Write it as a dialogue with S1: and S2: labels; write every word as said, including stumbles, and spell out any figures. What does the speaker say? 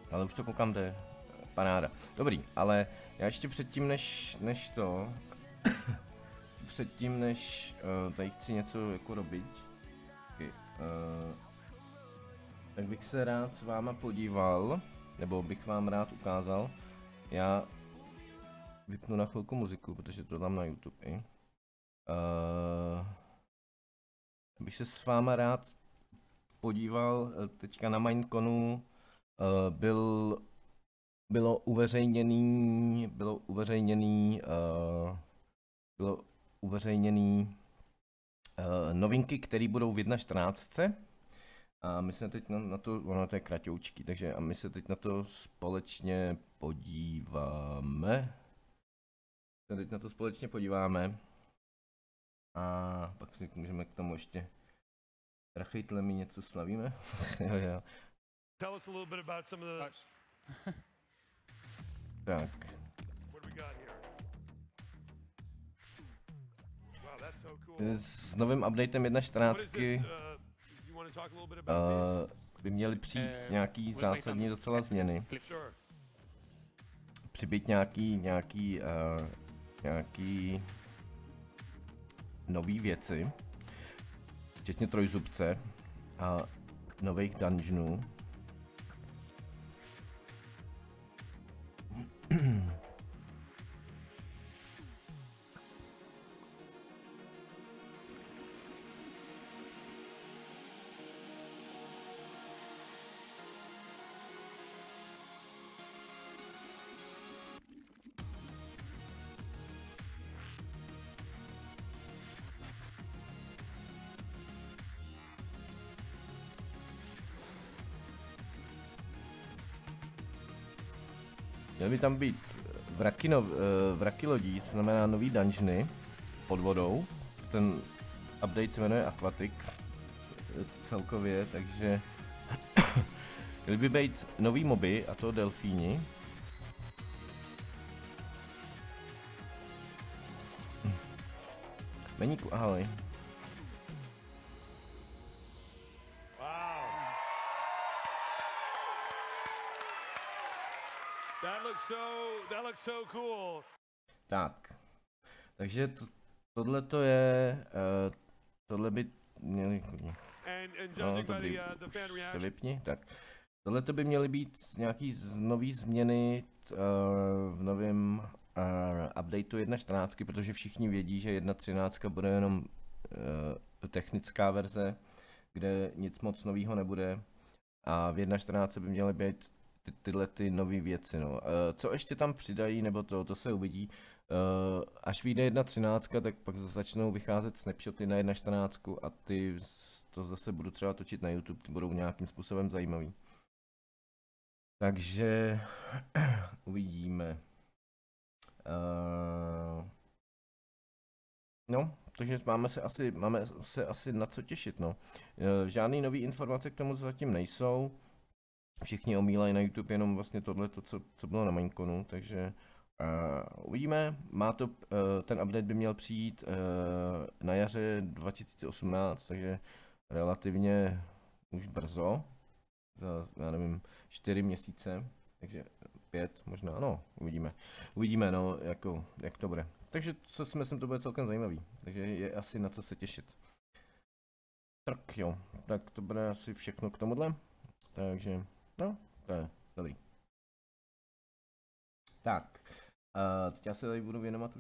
S1: ale už to koukám jde. Paráda. Dobrý, ale já ještě předtím, než, než to, předtím, než uh, tady chci něco jako robit, okay, uh, tak bych se rád s váma podíval, nebo bych vám rád ukázal, já vypnu na chvilku muziku, protože to dám na YouTube i. Uh, bych se s váma rád podíval, teďka na Mineconu uh, byl bylo uveřejněný, bylo uveřejněný, uh, bylo uveřejněný uh, novinky, které budou v jedna čtrnáct. A my se teď na, na to, ono to je kratoučký, takže a my se teď na to společně podíváme. Se teď na to společně podíváme. A pak si můžeme k tomu ještě Rachejtle, mi něco slavíme. Jo, jo.
S2: Tell us a little bit about some of the...
S1: Tak.
S2: What do we got here? Wow, that's so cool.
S1: S novým updatem jedna
S2: What
S1: čtrnáct
S2: is this? Uh, you want to talk a little bit about
S1: uh, by měly přijít
S3: Eh,
S1: nějaký zásadní docela změny.
S2: this? Sure.
S1: Přibýt nějaký, nějaký, uh, nějaký nový věci, včetně trojzubce a nových dungeonů. Měl by tam být vraky, no, vraky lodí, to znamená nový dungeony pod vodou. Ten update se jmenuje Aquatic celkově, takže měly by být nový moby, a to delfíni. Meníku, ahoj.
S2: That looks so, that looks so cool.
S1: Tak, takže to, tohle to je, uh, tohle by měli,
S2: And, and
S1: no
S2: judging by
S1: dobrý,
S2: the, uh, the
S1: už
S2: fan
S1: se
S2: reaction.
S1: vypni, tak. Tohle to by měly být nějaký z, nový změny uh, v novém uh, updateu jedna čtrnáct, protože všichni vědí, že jedna třináct bude jenom uh, technická verze, kde nic moc nového nebude, a v jedna čtrnáct by měly být ty, tyhle ty nové věci. No. Uh, co ještě tam přidají, nebo to, to se uvidí. Uh, až vyjde jedna třináct, tak pak začnou vycházet snapshoty na jedna čtrnáct a ty to zase budu třeba točit na YouTube, ty budou nějakým způsobem zajímavý. Takže uvidíme. Uh, no, takže máme se asi, máme se asi na co těšit. No. Uh, žádný nový informace k tomu zatím nejsou. Všichni omílají na YouTube jenom vlastně tohle, to, co, co bylo na Mineconu, takže uh, uvidíme. Má to, uh, ten update by měl přijít uh, na jaře dva tisíce osmnáct, takže relativně už brzo. Za, já nevím, čtyři měsíce, takže pět možná, no, uvidíme. Uvidíme, no, jako, jak to bude. Takže co si myslím, to bude celkem zajímavý, takže je asi na co se těšit. Tak jo, tak to bude asi všechno k tomuhle, takže, no, to je dobrý. Tak, uh, teď já se tady budu věnovat